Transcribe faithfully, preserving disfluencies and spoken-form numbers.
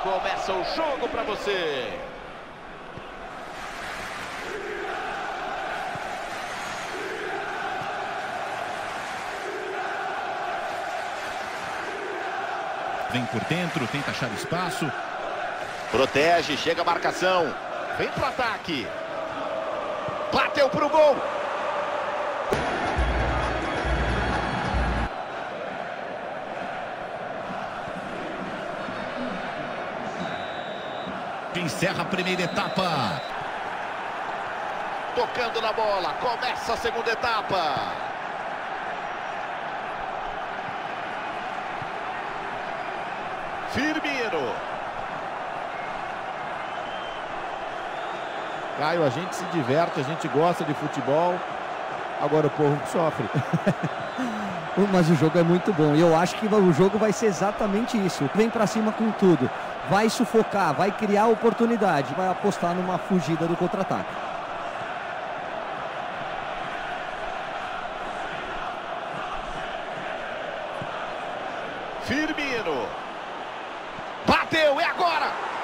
Começa o jogo para você. Vem por dentro, tenta achar espaço. Protege, chega a marcação. Vem pro ataque. Bateu pro gol. Encerra a primeira etapa. Tocando na bola, começa a segunda etapa. Firmino. Caio, a gente se diverte, a gente gosta de futebol. Agora o povo sofre. Mas o jogo é muito bom. E eu acho que o jogo vai ser exatamente isso. Vem pra cima com tudo. Vai sufocar, vai criar oportunidade. Vai apostar numa fugida do contra-ataque. Firmino. Bateu, é agora!